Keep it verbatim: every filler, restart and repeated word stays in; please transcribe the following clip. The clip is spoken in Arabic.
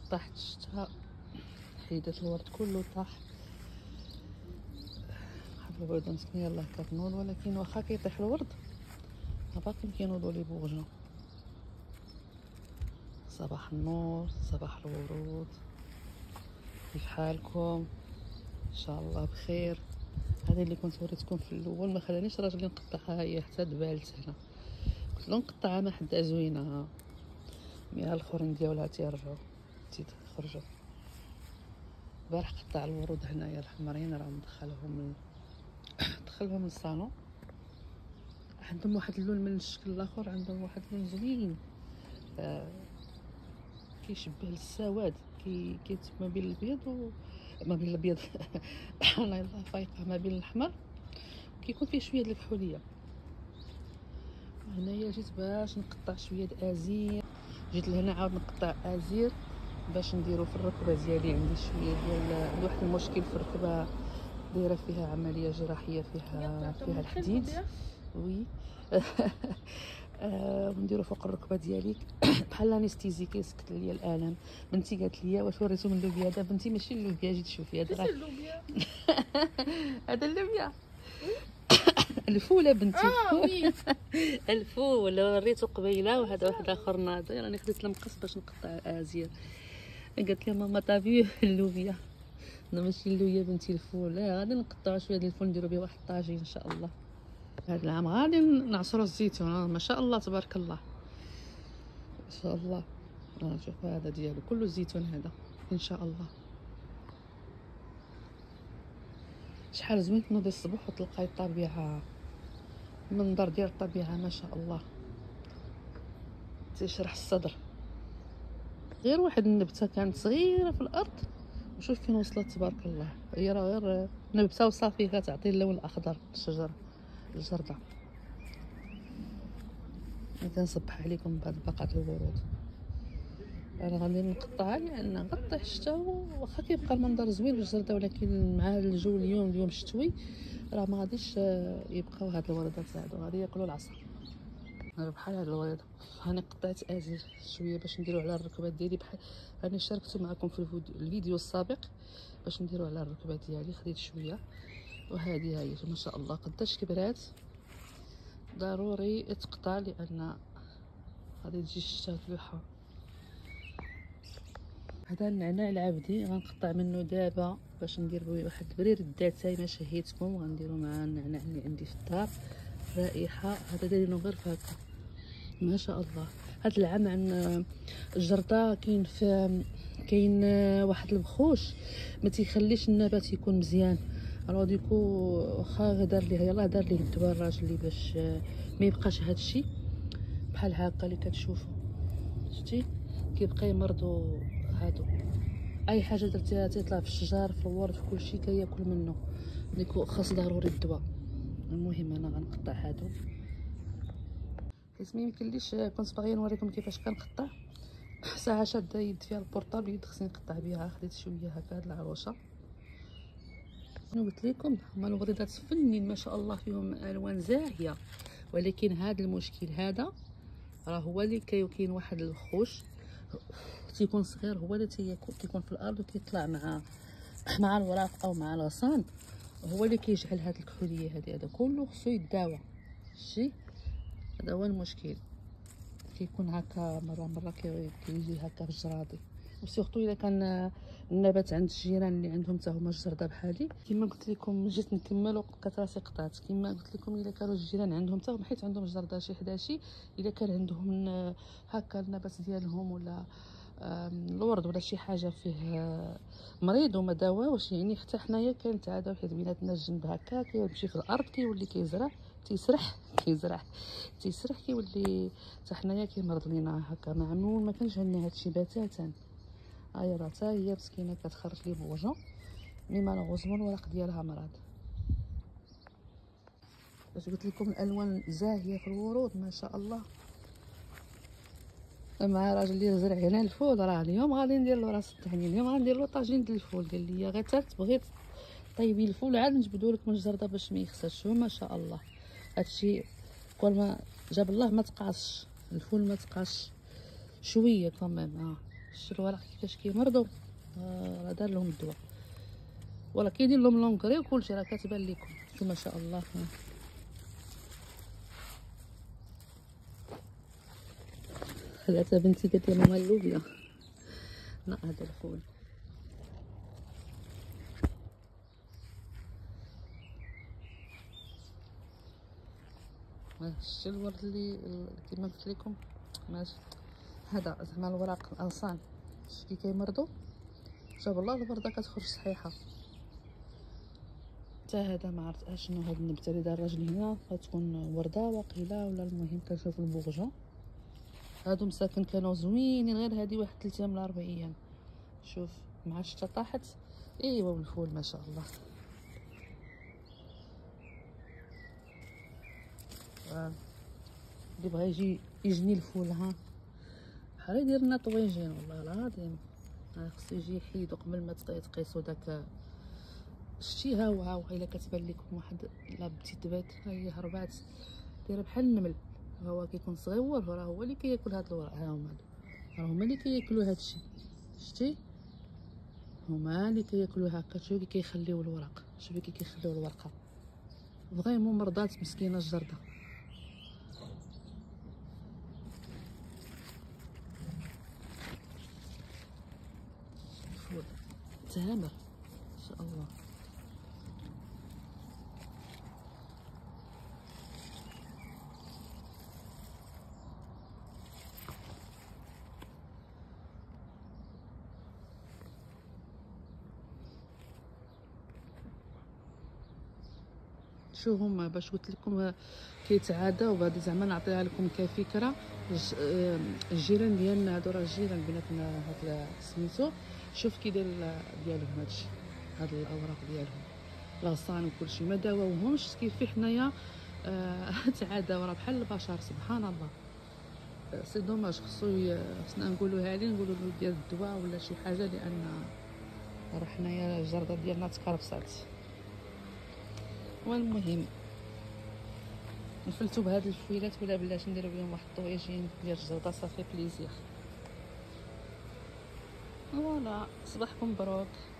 طاحت الشتا، حيدت الورد كله طاح. هاد الورده مسكينه يلاه كتنوض، ولكن واخا كيطيح الورد باقي كينوضوا لي بوغجون. صباح النور، صباح الورود، كيف حالكم؟ ان شاء الله بخير. هذا اللي كنت وريتكم في الاول، ما خلانيش راجلي نقطعها هي حتى دبالت هنا. قلت له نقطعها ما حدا زوينه، ها مي الاخرين ديالها تيرجعوا تيخرجوا. البارح قطع الورود هنايا الحمرين، راه مدخلهم دخلهم للصالون. عندهم واحد اللون من الشكل الاخر، عندهم واحد اللون زوين آه كيشبه السواد، كي كيت ما بين الابيض و ما بين الابيض انا يلاه فايقه، ما بين الاحمر، كيكون فيه شويه د الكحوليه. هنايا جيت باش نقطع شويه د ازير، جيت لهنا عاود نقطع ازير باش نديرو في الركبه ديالي. عندي شويه ديال عندي واحد المشكل في الركبه، دايره فيها عمليه جراحيه، فيها فيها الحديد وي آه ونديرو فوق الركبه ديالي بحال انستيزي، كيسكت ليا الالم. بنتي قالت لي واش وريتو من اللوبيا؟ هذا بنتي ماشي اللوبيا، جيت شوفي هذا راه اللوبيا هذا اللوبيا الفول بنتي. اه وي الفول وريته قبيله. وهذا واحد اخر ناضي، راني خديت المقص باش نقطع ازير. قالت لي ماما طابي اللوبيا. انا ماشي اللوبيا بنتي الفول. لا غادي نقطعوا شويه ديال الفول نديروا به واحد الطاجين ان شاء الله. هذا العام غادي نعصروا الزيتون، ما شاء الله تبارك الله ما شاء الله. ها شوف هذا ديالو كله الزيتون هذا ان شاء الله. شحال زوين تنوضي الصباح وتلقاي الطبيعه، المنظر ديال الطبيعه ما شاء الله تيشرح الصدر. غير واحد النبته كانت صغيره في الارض وشوف فين وصلت تبارك الله. هي راه غير نبته وصافي كتعطي اللون الاخضر الشجره الجرده. كنصبح عليكم بعد بقعه الورود. انا غادي نقطعها لان غطيح الشتا، واخا كيبقى المنظر زوين بالجرده، ولكن مع الجو اليوم اليوم شتوي راه ما غاديش يبقاو هاد الوردات هادو، غادي ياكلوا العصا بحال هاد الورده. هاني قطعت ازير شويه باش نديرو على الركبه ديالي، بحال هاني شاركت معكم في الفيديو السابق باش نديرو على الركبه ديالي. خديت شويه وهذه هي ما شاء الله قداش كبرات. ضروري تقطع لان غادي تجي الشتا تلوحها. هذا النعناع العبدي غنقطع منه دابا باش ندير به واحد البرير الداتاي ما شهيتكم. غنديرو مع النعناع اللي عندي في الدار رائحه. هذا دايرينو غير في هكا ما شاء الله. هذا العام عن الجرده كاين في كاين واحد البخوش ما تيخليش النبات يكون مزيان. الو ديكو واخا دار ليه يلاه دار ليه الدواء الراجلي باش ما يبقاش هذا الشيء بحال هكا اللي كتشوفوا. شتي كيبقى يمرضوا هادو، اي حاجه درتيها تيطلع في الشجر في الورد في كل شيء كياكل منه. ديكو خاص ضروري الدواء. المهم انا غنقطع هادو حيت ما يمكنليش. كنت باغيه نوريكم كيفاش كنقطع. ساعه شاده يد فيها البورطابل، يد خصني نقطع بها. خديت شويه هكا هاد العروشه. شنو قلت لكم؟ هما الوريدات فنين ما شاء الله، فيهم الوان زاهيه، ولكن هذا المشكل هذا راه هو اللي كاين واحد الخوش تيكون صغير، هو اللي تيكون في الارض وكيطلع مع مع الوراق او مع الغصان، هو اللي كيجعل هاد الكحوليه هذه. هذا كله خصو يداوى. شتي هذا هو المشكل. كيكون هكا مره مره كيجي هكا في الجراضي، وسيرتو الا كان النبات عند الجيران اللي عندهم حتى هما الجرده بحالي. كما قلت لكم جيت نكمل ولقيت راسي قطعت. كما قلت لكم الا كانوا الجيران عندهم حتى حيت عندهم الجرده شي حداشي، الا كان عندهم هكا النبات ديالهم ولا الورد ولا شي حاجه فيه مريض وما داواوش، يعني حتى حنايا كنتعاداو حيت بيناتنا الجنب هكا كيمشي في الارض كيولي كيزرع تيسرح كيزرع تيسرح كيولي حتى حنايا كيمرض لينا هكا. معمول ما كانش عندنا هادشي بتاتا. هاي راه حتى هي مسكينه كتخرج لي بوجون، مي مالوغوزمون الورق ديالها مرض. باش قلت لكم الالوان زاهيه في الورود ما شاء الله. مع راجل اللي زرع هنا الفول، راه اليوم غادي ندير له راس الطحين، اليوم غندير له طاجين ديال الفول. قال لي غير حتى بغيت طيبي الفول عاد نجبدو لك من الجرده باش ما يخسرش. ما شاء الله هادشي كل ما جاب الله ما تقاصش الفول، ما تقاصش شويه كمان. ها شتو الورق كيفاش كيمرضوا. راه دار لهم الدواء، ولا كيدير لهم لونغري وكلشي، راه كتبان لكم ما شاء الله. ها خلاتها بنتي قالت لي ماما اللوبيا. لا هذا الفول. شتي الورد اللي كيما قلت لكم ماشي هذا زعما الوراق الانصان، شتي كي كيمرضوا. جاب الله الورده كتخرج صحيحه. حتى هذا ما عرفت اشنو هاد النبته اللي دار الراجل هنا، غتكون ورده واقيلا ولا المهم كنشوف البورجون. هادو مساكن كانوا زوينين، غير هادي واحد ثلاثة ايام ولا اربع ايام. شوف مع الشتا طاحت. ايوا والفول ما شاء الله. اللي بغى يجي يجني الفول ها بحال يدير لنا طويجين والله العظيم. ها خصو يجي يحيدو قبل ما تقيسو داك. شتي ها هو ها هو الا كتبان لكم واحد لا بتيت بيت، ها هي هربات دايره بحال النمل. ها هو كيكون صغيور، راه هو اللي كياكل هاد الورق. ها هما راه هما اللي كياكلوا هادشي. شتي هما اللي كياكلوا هكا. شوفي كي كيخليو الورق، شوفي كي كيخليو الورقه. فريمون مرضات مسكينه الجرده. الفول تامر ان شاء الله. شو هما باش قلت لكم كيتعاداو بهذا، زعما نعطيها لكم كفكره. الجيران ديالنا هادو راه الجيران بيناتنا هاد سميتو. شوف كي داير ديالهم هادشي، هاد الاوراق ديالهم الغصان وكلشي ما داووهمش كيف حنايا. آه تعاداو راه بحال البشر سبحان الله. سي دوماج، خصو خصنا نقولوها ليه، نقولوا له ديال الدواء ولا شي حاجه، لان راه حنايا الجرده ديالنا تكرفصات. والمهم نفلتو بهاد الفويلات ولا بلاش نديرو بهم واحد الطويجين ديال الجرده صافي بليزير. فوالا صباحكم مبروك.